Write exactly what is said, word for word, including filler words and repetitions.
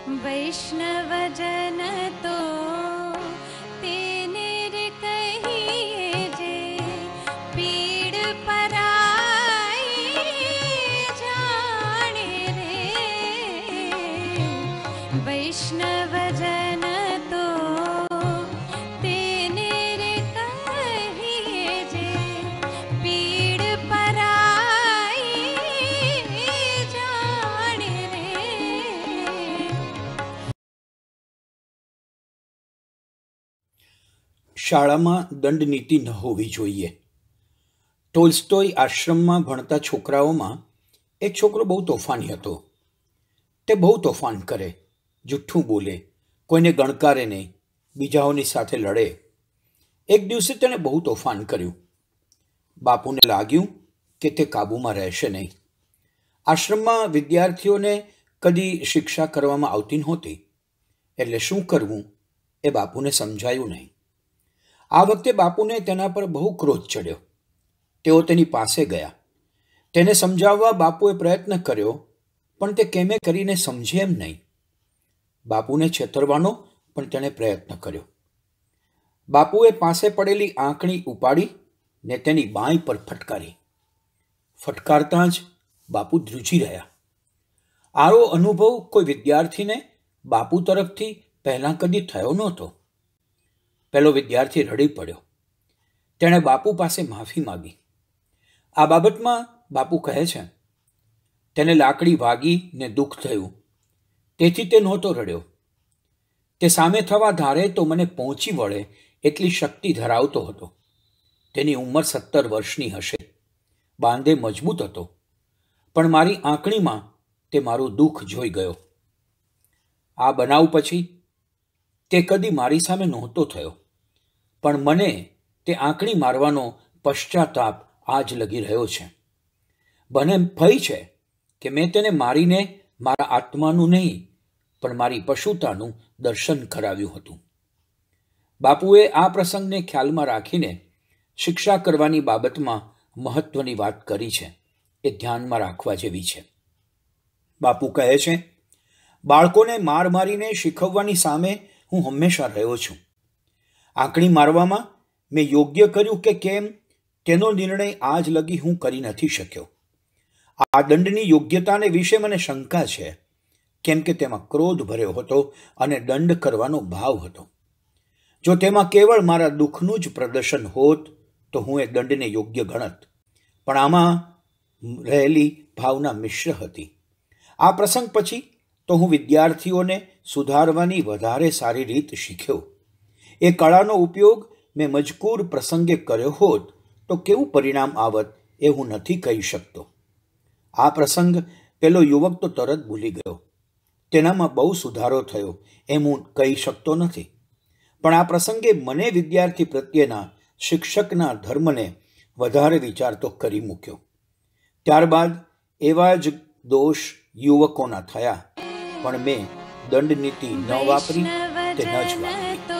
वैष्णवजन तो तेने रे कहिए जे पीड़ पराई जाने रे। वैष्णवजन तो तेने रे कहिए जे पीड़ पराई जाने रे। શાળામાં દંડ નીતિ ન હોવી જોઈએ। ટોલ્સ્ટોય આશ્રમમાં ભણતા છોકરાઓમાં એક છોકરો બહુ તોફાની હતો। તે બહુ તોફાન કરે, જુઠ્ઠું બોલે, કોઈને ગણકારે નહીં, બીજાઓની સાથે લડે। એક દિવસે તેણે બહુ તોફાન કર્યું। બાપુને લાગ્યું કે તે કાબૂમાં રહેશે નહીં। આશ્રમમાં વિદ્યાર્થીઓને કદી શિક્ષા કરવામાં આવતી નહોતી, એટલે શું કરવું એ બાપુને સમજાયું નહીં। આ વખતે બાપુને તેના પર બહુ ક્રોધ ચડ્યો। તેઓ તેની પાસે ગયા। તેને સમજાવવા બાપુએ પ્રયત્ન કર્યો, પણ તે કેમે કરીને સમજે એમ નહીં। બાપુને છેતરવાનો પણ તેણે પ્રયત્ન કર્યો। બાપુએ પાસે પડેલી આંકણી ઉપાડી ને તેની બાંય પર ફટકારી। ફટકારતા જ બાપુ ધ્રુજી રહ્યા। આવો અનુભવ કોઈ વિદ્યાર્થીને બાપુ તરફથી પહેલાં કદી થયો નહોતો। પહેલો વિદ્યાર્થી રડી પડ્યો। તેણે બાપુ પાસે માફી માગી। આ બાબતમાં બાપુ કહે છે, તેને લાકડી વાગી ને દુઃખ થયું, તેથી તે નહોતો રડ્યો। તે સામે થવા ધારે તો મને પહોંચી વળે એટલી શક્તિ ધરાવતો હતો। તેની ઉંમર સત્તર વર્ષની હશે। બાંધે મજબૂત હતો, પણ મારી આંકણીમાં તે મારું દુઃખ જોઈ ગયો। આ બનાવ પછી તે કદી મારી સામે નહોતો થયો, પણ મને તે આંકડી મારવાનો પશ્ચાતાપ આજ લગી રહ્યો છે। મને ભય છે કે મેં તેને મારીને મારા આત્માનું નહીં, પણ મારી પશુતાનું દર્શન કરાવ્યું હતું। બાપુએ આ પ્રસંગને ખ્યાલમાં રાખીને શિક્ષા કરવાની બાબતમાં મહત્વની વાત કરી છે। એ ધ્યાનમાં રાખવા જેવી છે। બાપુ કહે છે, બાળકોને માર મારીને શીખવવાની સામે હું હંમેશા રહ્યો છું। આંકડી મારવામાં મેં યોગ્ય કર્યું કે કેમ તેનો નિર્ણય આજ લગી હું કરી નથી શક્યો। આ દંડની યોગ્યતાને વિશે મને શંકા છે, કેમ કે તેમાં ક્રોધ ભર્યો હતો અને દંડ કરવાનો ભાવ હતો। જો તેમાં કેવળ મારા દુઃખનું જ પ્રદર્શન હોત તો હું એ દંડને યોગ્ય ગણત, પણ આમાં રહેલી ભાવના મિશ્ર હતી। આ પ્રસંગ પછી તો હું વિદ્યાર્થીઓને સુધારવાની વધારે સારી રીત શીખ્યો। એ કળાનો ઉપયોગ મેં મજકૂર પ્રસંગે કર્યો હોત તો કેવું પરિણામ આવત એ હું નથી કહી શકતો। આ પ્રસંગ પેલો યુવક તો તરત ભૂલી ગયો। તેનામાં બહુ સુધારો થયો એમ હું કહી શકતો નથી, પણ આ પ્રસંગે મને વિદ્યાર્થી પ્રત્યેના શિક્ષકના ધર્મને વધારે વિચારતો કરી મૂક્યો। ત્યારબાદ એવા જ દોષ યુવકોના થયા, પણ મેં દંડ નીતિ ન વાપરી તે ન જ વાપરી।